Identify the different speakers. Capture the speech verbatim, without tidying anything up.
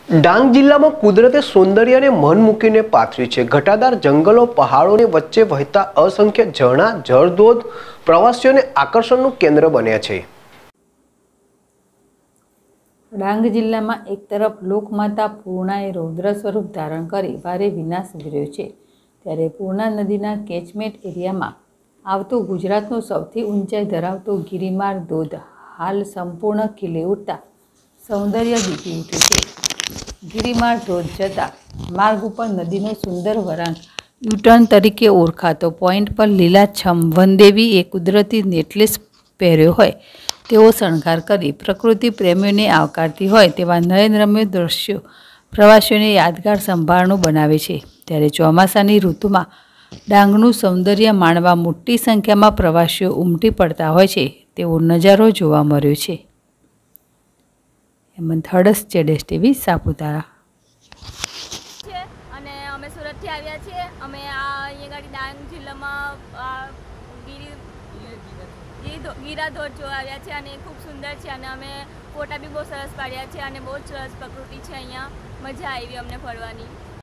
Speaker 1: ડાંગ જિલ્લામાં કુદરતે સૌંદર્યને મન મૂકીને પાથરી છે। ઘટાદાર જંગલો, પહાડોની વચ્ચે વહેતા અસંખ્ય ઝરણા, જળધોધ પ્રવાસીઓને આકર્ષણનું કેન્દ્ર બન્યા છે।
Speaker 2: ડાંગ જિલ્લામાં એક તરફ લોકમાતા પૂર્ણાએ રૌદ્ર સ્વરૂપ ધારણ કરી ભારે વિનાશ વિર્યો છે, ત્યારે પૂર્ણા નદીના કેચમેન્ટ એરિયામાં આવતું ગુજરાતનું સૌથી ઊંચાઈ ધરાવતો ગિરિમાર ધોધ હાલ સંપૂર્ણ ખીલી ઉઠતા સૌંદર્ય દીપી ઉઠ્યું છે। ગિરિમાર ધોધ જતા માર્ગ ઉપર નદીનો સુંદર વળાંક યુટર્ન તરીકે ઓળખાતો પોઈન્ટ પર લીલાછમ વનદેવીએ કુદરતી નેકલેસ પહેર્યો હોય તેવો શણગાર કરી પ્રકૃતિ પ્રેમીઓને આવકારતી હોય તેવા નયનરમ્ય દ્રશ્યો પ્રવાસીઓને યાદગાર સંભાળનું બનાવે છે। ત્યારે ચોમાસાની ઋતુમાં ડાંગનું સૌંદર્ય માણવા મોટી સંખ્યામાં પ્રવાસીઓ ઉમટી પડતા હોય છે તેવો નજારો જોવા મળ્યો છે। હેમંત હડસ, જેડેશ ટીવી, સાપુતારા।
Speaker 3: અને અમે સુરતથી આવ્યા છીએ। અમે આ અહીંયા ગાડી ડાંગ જિલ્લામાં ગીરી ગીરા ધોધ જોવા આવ્યા છે અને ખૂબ સુંદર છે અને અમે ફોટા બી બહુ સરસ પાડ્યા છે અને બહુ જ સરસ પ્રકૃતિ છે અહીંયા। મજા આવી અમને ફરવાની।